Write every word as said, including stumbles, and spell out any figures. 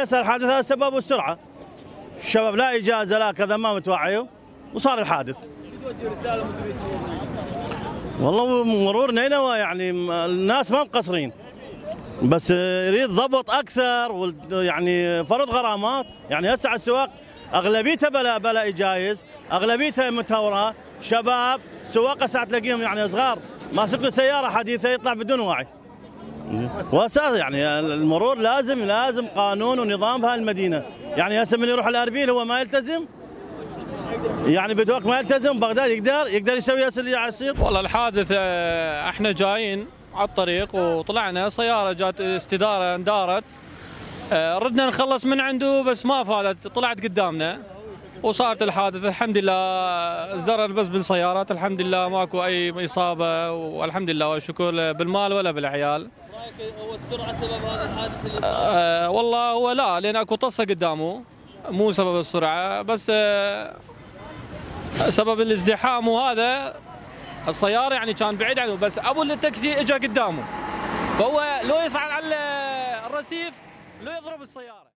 يصير الحادث هذا سببه السرعه. الشباب لا اجازه لا كذا ما متوعيه وصار الحادث. شو توجه رساله مديريه المرور؟ والله مرور نينوى يعني الناس ما مقصرين، بس يريد ضبط اكثر يعني فرض غرامات. يعني هسه على السواق اغلبيتها بلا بلا اجايز، اغلبيتها متهوره، شباب سواقه ساعه تلاقيهم يعني صغار ماسك له سياره حديثه يطلع بدون وعي. واساس يعني المرور لازم لازم قانون ونظام بهالمدينه. يعني هسه من يروح الاربيل هو ما يلتزم، يعني بدوق ما يلتزم بغداد يقدر يقدر يسوي هسه اللي يصير. والله الحادث احنا جايين على الطريق وطلعنا سياره جات استداره اندارت، ردنا نخلص من عنده بس ما فادت، طلعت قدامنا وصارت الحادث. الحمد لله الزرر بس بالسيارات، الحمد لله ماكو اي اصابه والحمد لله والشكر بالمال ولا بالعيال. رايك هو السرعه سبب هذا الحادث اللي صار؟ أه والله هو لا، لان اكو طصه قدامه مو سبب السرعه، بس أه سبب الازدحام وهذا السياره يعني كان بعيد عنه، بس ابو التاكسي اجى قدامه، فهو لو يصعد على الرصيف لو يضرب السياره.